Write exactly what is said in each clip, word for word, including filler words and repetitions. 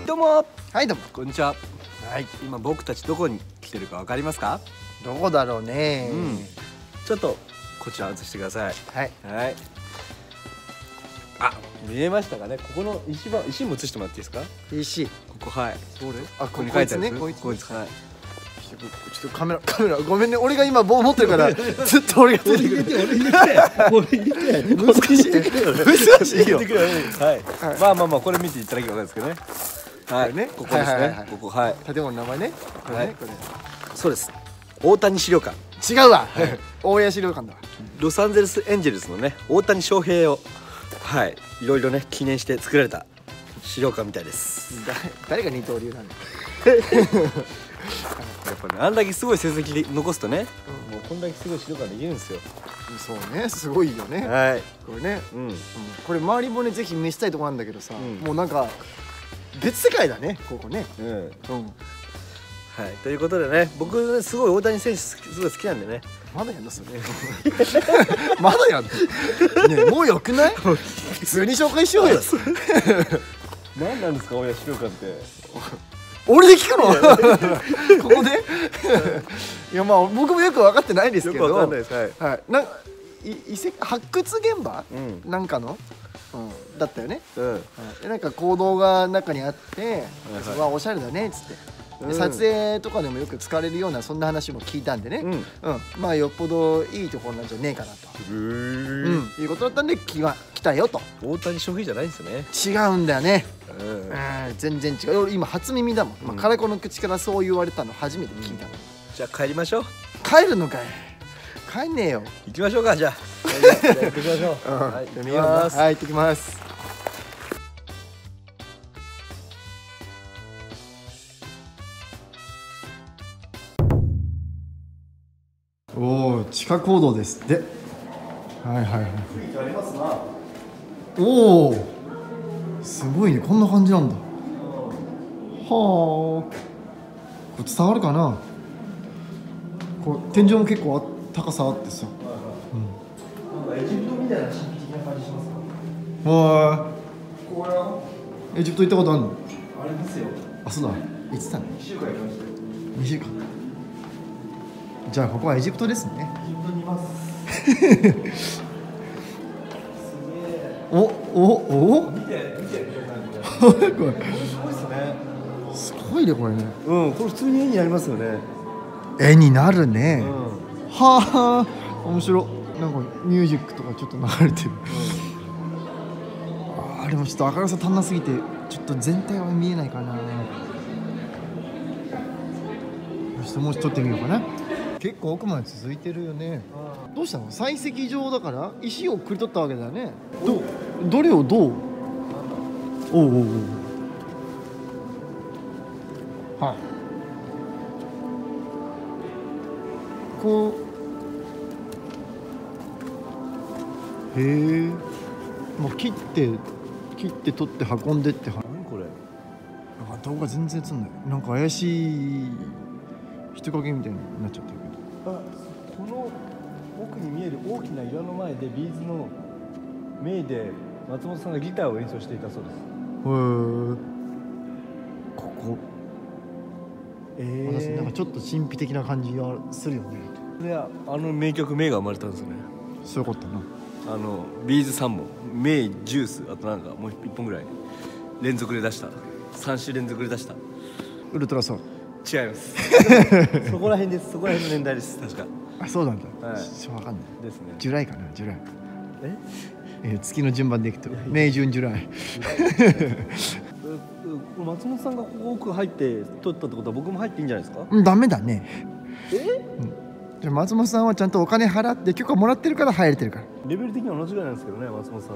どうも。 はいどうもこんにちは。 はい。 今僕たちどこに来てるかわかりますか？ どこだろうね。 うんちょっとこちら映してください。 はいはい。あ、見えましたかね。ここの石ば石も映してもらっていいですか？ 石。 ここはい。 どれ？あ、 ここに書いてあるね。こいつ。 こいつはい。 ちょっとカメラカメラごめんね。俺が今棒持ってるからずっと俺が出てくる。 俺入れて俺入れて難しい。難しいよ。 はい。まあまあまあこれ見ていただければわかるんですけどね。はい。 ね。 ここですね。ここはい。 建物の名前ね。 はい。そうです。大谷資料館。 違うわ。大谷資料館だ。 ロサンゼルスエンジェルスのね大谷翔平をはいいろいろね記念して作られた資料館みたいです。 誰が二刀流なんだ。 やっぱねあんだけすごい成績で残すとね、もうこんだけすごい資料館できるんですよ。 そうね、すごいよね。 はい。 これね、 うん。 これ周りもねぜひ見せたいところなんだけどさ、 うんもうなんか別世界だねここね。 うん。 うん。 はい。ということでね、僕ねすごい大谷選手すごい好きなんでね。 まだやんのそれ。まだやんの。ねえもうよくない？普通に紹介しようよ。 何なんですか大谷資料館って。 俺で聞くの？ここで？いやまあ僕もよく分かってないですけど。 よくわかんないです。はい。 はい。なんかい遺跡発掘現場？ うん。 なんかの？うん。だったよね。 うん。 はい。でなんか行動が中にあって、 はい。 わおしゃれだねっつって。で撮影とかでもよく使われるようなそんな話も聞いたんでね、うん、うん、まあよっぽどいいところなんじゃねえかなと、うん、いうことだったんで来は来たよと。 大谷翔平じゃないんですよね。 違うんだよね。 うん、 全然違う。俺今初耳だもん。まあ、カレコの口からそう言われたの初めて聞いたの、うん、 じゃあ帰りましょう。 帰るのかい。帰んねえよ。 行きましょうか。じゃあじゃあ行ってきましょう。はい、行ってきます。 はい、行ってきます。おお、地下坑道ですって。はいはいはい。 ありますな。 おお、すごいね。こんな感じなんだ。はあ。これ伝わるかな。こう天井も結構高さあってさ。 うん。なんかエジプトみたいな神秘的な感じしますか。 はい。 これはエジプト行ったことあるの？ ありますよ。あ、 そうだ。いつだね。 にしゅうかん行きましたよ。 にしゅうかん。じゃあここはエジプトですね。 エジプトにいます。すげえ。 おおお。 見て見てこれ。これすごいですね。 すごいねこれね。 うん、これ普通に絵になりますよね。 絵になるね。 うん、 はあ、面白い。なんかミュージックとかちょっと流れてる。うん、ああでもちょっと明るさ足んなすぎてちょっと全体は見えないかな。ちょっともうちょっと撮ってみようかな。結構奥まで続いてるよね。どうしたの？採石場だから石をくり取ったわけだよね。どどれをどう？おうおうおう。はい。こう。へえ。もう切って切って取って運んでっては。 何これ？ なんか動画全然映んない。なんか怪しい人影みたいになっちゃってるけど。 あ、この奥に見える大きな岩の前でビーズのメイで松本さんがギターを演奏していたそうです。へえ。ここ。ええー。なんかちょっと神秘的な感じがするよね。 で、あの名曲メイが生まれたんですよね。 そういうことな。 あのビーズさんぼん、メイ、ジュース、あとなんかもういっぽんぐらい連続で出した。さん週連続で出した。 ウルトラソウル。 違います。そこら辺です。そこら辺の年代です。確か。 あ、そうなんだ。 はい。 ちょっとわかんない。 ですね。 ジュライかな、ジュライ。 え？ えー、月の順番でいくと、メイジュンジュライ。 松本さんがここ奥入って撮ったってことは僕も入っていいんじゃないですか？ うん、ダメだね。 え？ うん。じゃあ松本さんはちゃんとお金払って許可もらってるから入れてるから。 レベル的には同じぐらいなんですけどね、松本さんと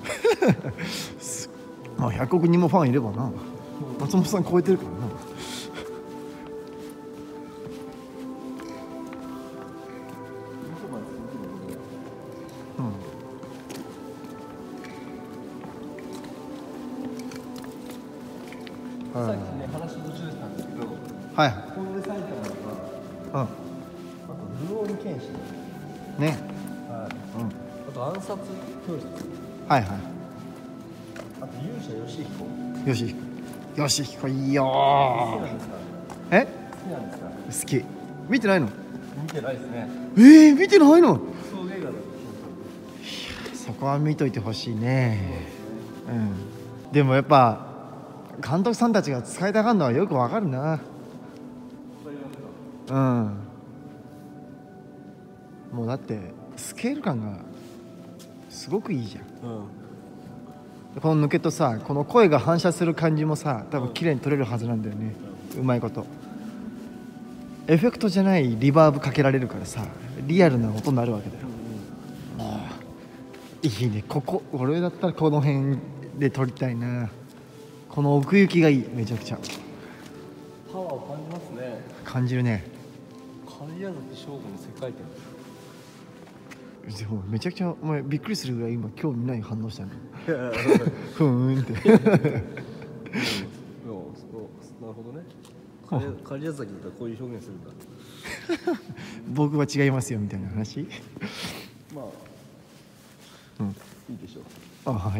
僕。まあひゃくおくにんもファンいればな。松本さん超えてるからな。 さっきね話途中したんですけど、 はい。 ここで埼玉とか、 うん。 あとルローニケンシね。 はい。 うん。 あと暗殺教室。 はいはい。 あと勇者ヨシヒコ。 よし。 よしひこいいよ好きなんですか？ え好きなんですか？ 好き見てないの見てないですね。 えー、見てないの送迎画だ。 そこは見といてほしいねうんでもやっぱ監督さんたちが使いたがるのはよくわかるなうんもうだってスケール感がすごくいいじゃんうん。 この抜けとさこの声が反射する感じもさ多分綺麗に撮れるはずなんだよねうまいことエフェクトじゃないリバーブかけられるからさリアルな音になるわけだよいいねここ俺だったらこの辺で撮りたいなこの奥行きがいいめちゃくちゃパワーを感じますね。 感じるね狩矢崎翔吾の世界でもめちゃくちゃお前びっくりするぐらい今興味ない反応したの観。 ふーんってそうなるほどね。狩矢崎だったらこういう表現するんだ。 僕は違いますよみたいな話まあ、 うんいいでしょう。 あはい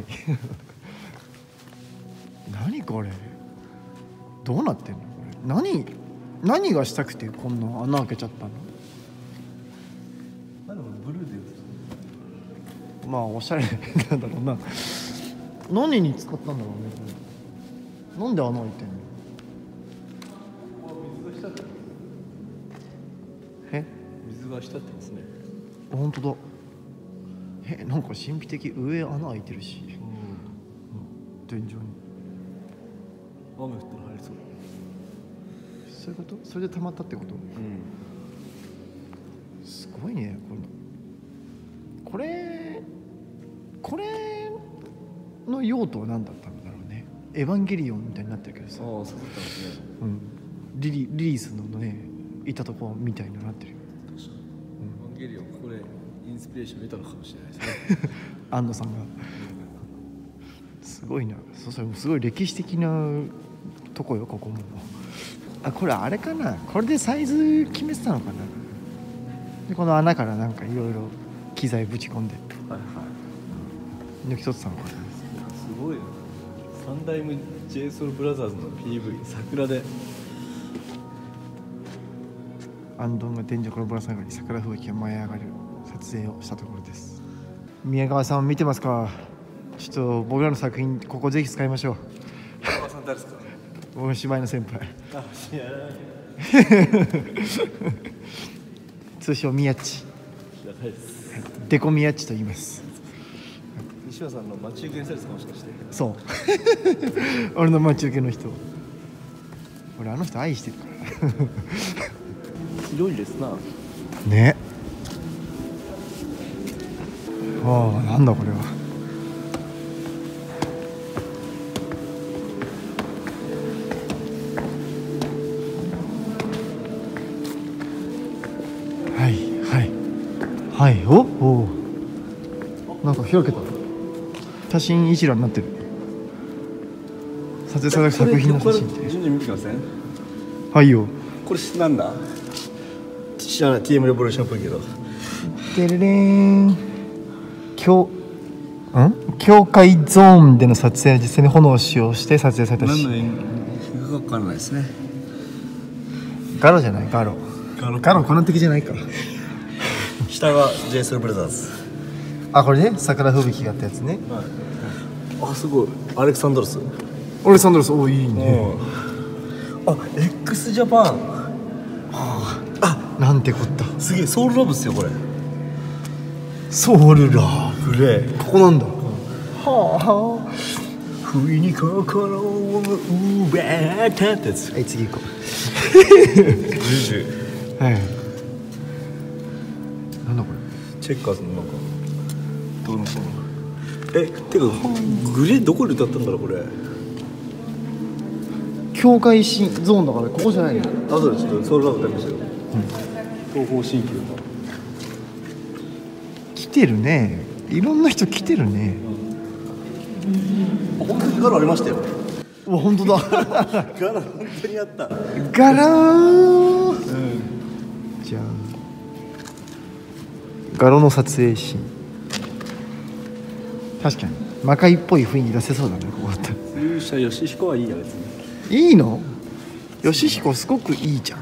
何これどうなってんのこれ何何がしたくてこんな穴開けちゃったのなんでもブルーで言うまあおしゃれなんだろうな何に使ったんだろうねこれなんで穴開いてんの水が浸ってます。 え水が浸ってますね。 本当だえなんか神秘的上穴開いてるし、うん、天井に雨降ったら入りそう。 そういうことそれで溜まったってこと、 うん、 すごいねこれこれこれの用途は何だったんだろうねエヴァンゲリオンみたいになってるけどさああそうだったんですね。 うん、リリリリースのねいたとこみたいになってるよ確かに、エヴァンゲリオンこれインスピレーション得たのかもしれないですね。 安野さんがすごいなそうそれもすごい歴史的なとこよここもあこれあれかなこれでサイズ決めてたのかなでこの穴からなんかいろいろ機材ぶち込んではいはい。 抜き取ってたのかなすごいな。三代目 ジェイソウルブラザーズの ピーブイ 桜で。 アンドンが天井からぶら下がり桜吹雪が舞い上がる撮影をしたところです。宮川さん見てますかちょっと僕らの作品ここぜひ使いましょう宮川さん誰ですか？ 僕の芝居の先輩あ、知らない。 通称宮地知らないです。 デコ宮地と言います西村さんの待ち受けにしたりですかもしかして。 そう俺の待ち受けの人俺あの人愛してるから広いですな。 ねああなんだこれははいはいはいおおなんか開けた写真一覧になってる撮影された作品の写真って順々見てきません？ はいよこれなんだ？知らない。 ティーエム レボリューションっぽいけど。 てれれーん教ん教会ゾーンでの撮影は実際に炎を使用して撮影されたし何の演技か分からないですね。 ガロじゃないガロガロガロこの敵じゃないか下が ジェイソウルブラザーズ。 あこれね桜吹雪があったやつねはい。あ、すごい。アレクサンドロス。 オレサンドロスおいいねあ、X ジャパン。 なんてこったすげえ、ソウルラブっすよこれ。 ソウルラグレー。 ここなんだ、はあ不意に心を奪ったってやつ。 はい次行こジュジュ。 うはいなんだこれチェッカーズのなんかどうのこうの。え、てかグレーどこで歌ったんだろうこれ。 境界シゾーンだからここじゃないのあとでちょっとソウルラブ歌いましたよ。東方神起の。 来てるねいろんな人来てるね本当にガロありましたよ。 うわ本当だガロ本当にあった。 ガラー、うん、じゃあガロの撮影シーン確かに魔界っぽい雰囲気出せそうだねここだったら勇者ヨシヒコはいいや別に。 いいの？よしひこすごくいいじゃん。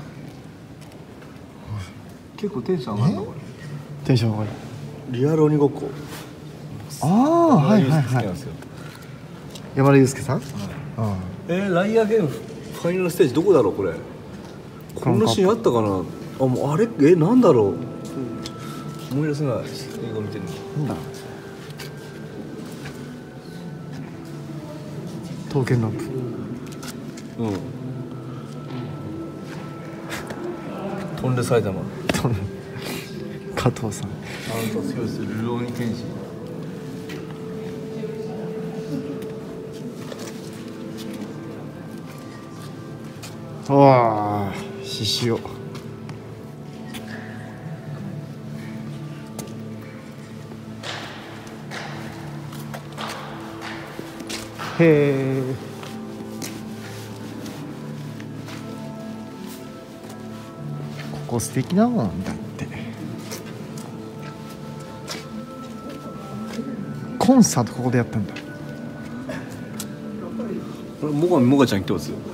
結構テンション上がるなこれ。 テンション上がる。 リアル鬼ごっこ。 ああ、はいはいはい。山田裕介さん。あえー、ライアーゲームファイナルステージどこだろうこれ。こんなシーンあったかな。あ、もうあれ、え、なんだろう。思い出せない。映画見てるの。 なんだ。刀剣乱舞。 うん。飛んで埼玉。 加藤さん。 あなたを強いするルローニケンシ。 わあ、獅子王。へえ。ここ素敵だもんだって。コンサートここでやったんだ。 これもがみもがちゃん来てますよ。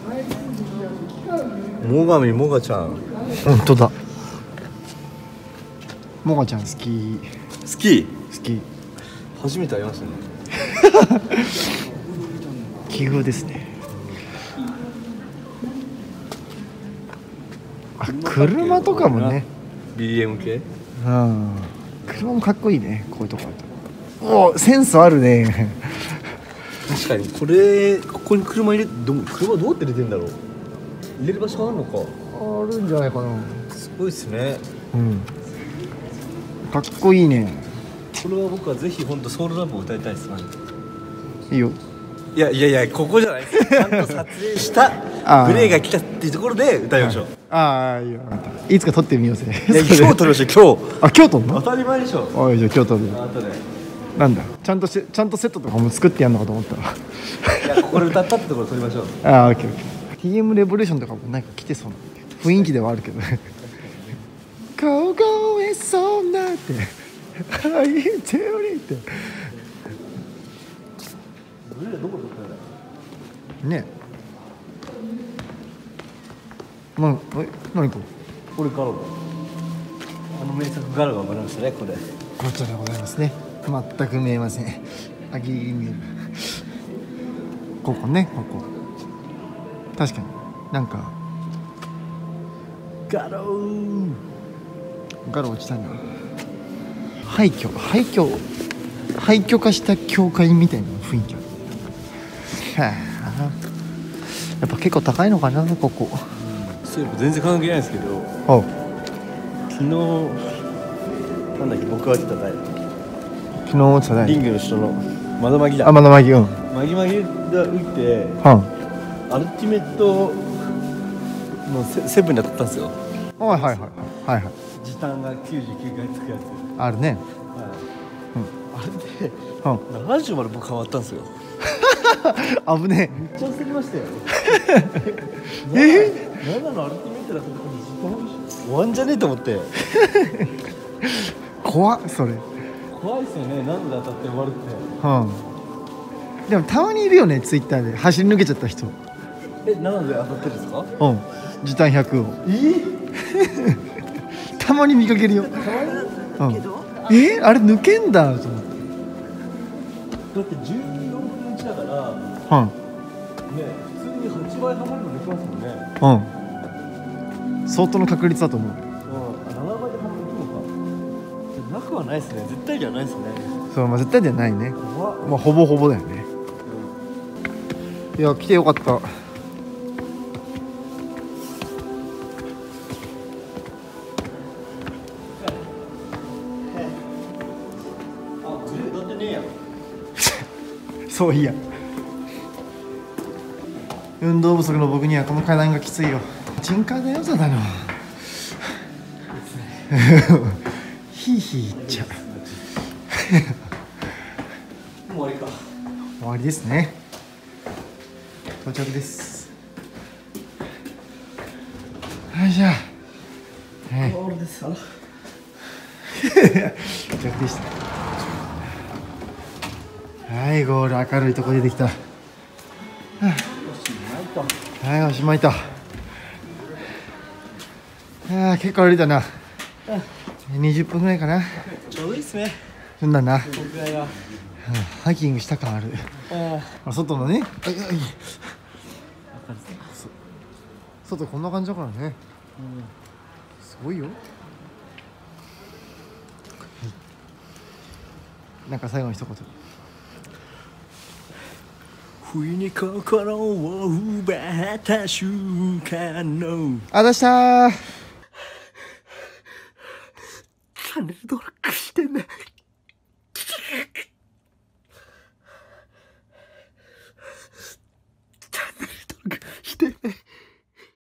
もがみもがちゃん。 本当だ。もがちゃん好き。 好き。 好き。 初めて会いましたね。 奇遇ですね。あ、車とかもね。 ビーエム 系。 うん。車もかっこいいね。こういうとこあると。お、センスあるね。 確かにこれここに車入れど車どうやって入れてんだろう。入れる場所あるのか。 あるんじゃないかな。 すごいですね。 うん。かっこいいね。 これは僕はぜひ本当ソウルラブを歌いたいです。 いいよ。 いやいやいや、ここじゃないです。ちゃんと撮影したグレーが来たっていうところで歌いましょう。 ああ、いいよ。いつか撮ってみようぜ。 いや、今日撮りましょう。今日。 あ、今日撮るの？ 当たり前でしょ。 おい、じゃあ今日撮る。 あとで。 なんだ。ちゃんとしちゃんとセットとかも作ってやんのかと思ったわ。 いや、ここで歌ったってところ撮りましょう。 ああ、オッケーオッケー。ティーエム レボリューションとかもなんか来てそうな雰囲気ではあるけど。凍えそうなってあいてよりってグレーどこで撮ったんだねえ。な、え、何これ。 これガロだ。あの名作ガロが生まれましたね。これこちらでございますね。全く見えません。あ、ギリギリ見える。ここね、ここ確かになんかガローガロ落ちたな。廃墟廃墟廃墟化した教会みたいな雰囲気ある。はあ、やっぱ結構高いのかなここ。 そういえば全然関係ないですけど、 お昨日なんだっけ、僕が言ってた台昨日落ちたリングの人の窓マギだ。 あ、まだマギ、うん、 マギマギが浮いて、 はアルティメットの セ, セブンで当たったんですよ。 あ、はいはいはいはいはい。 時短がきゅうじゅうきゅうかいつくやつ。 あるね。 はい、うん、あれで、うん、ななじゅうまで僕変わったんですよ。 危ねめっちゃ焦りましたよ。 えななのアルティメットだった時に時短終わんじゃねえと思って。 怖っそれ。 怖いですよね。何で当たって終わるって。 うん。でもたまにいるよね、ツイッターで走り抜けちゃった人。 え、ななで当たってるんですか？ うん。時短ひゃくを。 えたまに見かけるよ。 うん、 えー、あれ抜けんだと思って。 だってじゅうよんぶんのいちだから、 うん、 ね、普通にはちばいはまるのできますもんね。 うん。相当の確率だと思う。 うん、あ、ななばいではまるできるのか。なくはないですね。絶対じゃないですね。 そう、まあ、絶対ではないね。 怖っ。 まあほぼほぼだよね。うん、いや来てよかった。そういや。運動不足の僕にはこの階段がきついよ。人階段良さだな。ヒーヒー言っちゃう。 もう終わりか。 終わりですね。到着です。はいじゃあ。はい。 終わりです。あら。 到着でした。はい、ゴール。明るいとこ出てきた。はあ、 よし、ないか。 はい、おしまいと。ああ、結構歩いたな。にじゅっぷんぐらいかな。 ちょうどいいっすね。 そんなんな。 こんぐらいが。 ハイキングした感ある。あ、外のね。あいあいそ外こんな感じだからね。すごいよ。なんか最後の一言。 不意に心を奪った瞬間のあだしたー。 チャンネル登録してね。チャンネル登録してね。